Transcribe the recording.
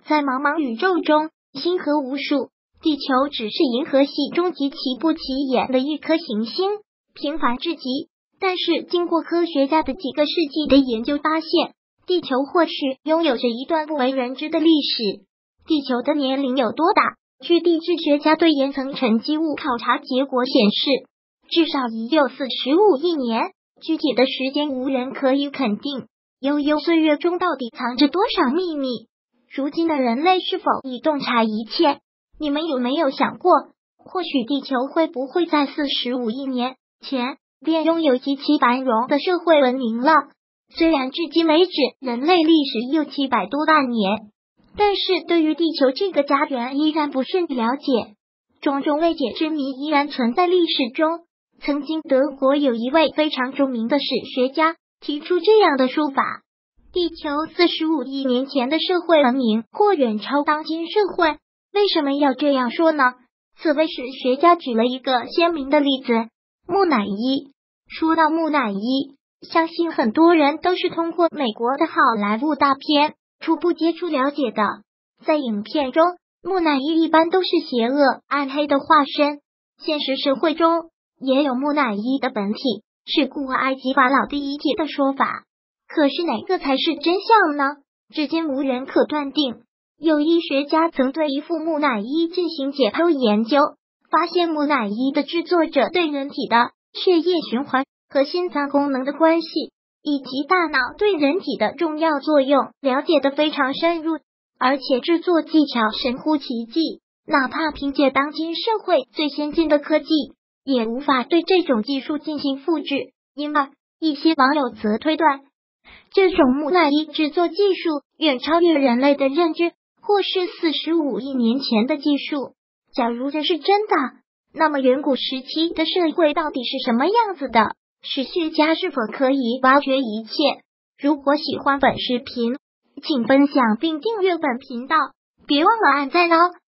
在茫茫宇宙中，星河无数，地球只是银河系中极其不起眼的一颗行星，平凡至极。但是经过科学家的几个世纪的研究发现，地球或许拥有着一段不为人知的历史。地球的年龄有多大？据地质学家对岩层沉积物考察结果显示，至少已有45亿年，具体的时间无人可以肯定。悠悠岁月中到底藏着多少秘密？如今的人类是否已洞察一切？你们有没有想过，或许地球会不会在45亿年前便拥有极其繁荣的社会文明了？虽然至今为止人类历史有700多万年，但是对于地球这个家园依然不甚了解，种种未解之谜依然存在历史中。曾经德国有一位非常著名的史学家提出这样的说法：地球45亿年前的社会文明或远超当今社会。为什么要这样说呢？此位史学家举了一个鲜明的例子，木乃伊。说到木乃伊，相信很多人都是通过美国的好莱坞大片初步接触了解的。在影片中，木乃伊一般都是邪恶暗黑的化身，现实社会中也有木乃伊的本体，是古埃及法老的遗体的说法。可是哪个才是真相呢？至今无人可断定。有医学家曾对一副木乃伊进行解剖研究，发现木乃伊的制作者对人体的血液循环和心脏功能的关系，以及大脑对人体的重要作用了解得非常深入，而且制作技巧神乎其技，哪怕凭借当今社会最先进的科技，也无法对这种技术进行复制。因而一些网友则推断，这种木乃伊制作技术远超越人类的认知，或是45亿年前的技术。假如这是真的，那么远古时期的社会到底是什么样子的？史学家是否可以挖掘一切？如果喜欢本视频，请分享并订阅本频道，别忘了按赞哦。